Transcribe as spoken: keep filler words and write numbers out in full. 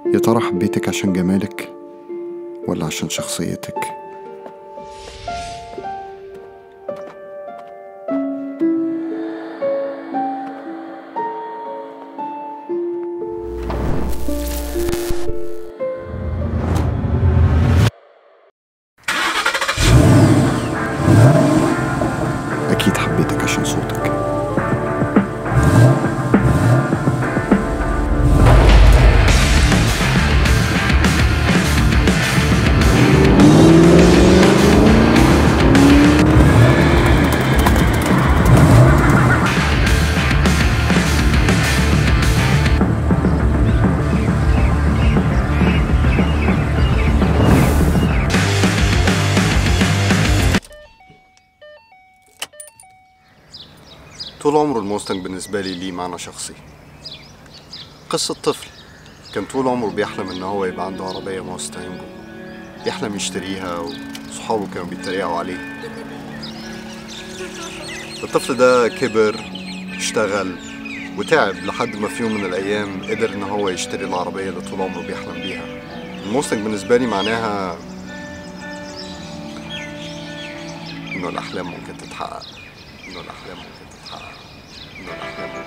يا ترى حبيتك عشان جمالك ولا عشان شخصيتك؟ أكيد حبيتك عشان صوتك. طول عمره الموستنج بالنسبة لي ليه معنى شخصي. قصة طفل كان طول عمره بيحلم ان هو يبقى عنده عربية موستنج، يحلم يشتريها وصحابه كانوا بيتريقوا عليه. الطفل ده كبر، اشتغل وتعب لحد ما في يوم من الايام قدر ان هو يشتري العربية اللي طول عمره بيحلم بيها. الموستنج بالنسبة لي معناها انه الاحلام ممكن تتحقق، انه الاحلام ممكن تتحقق، انه الاحلام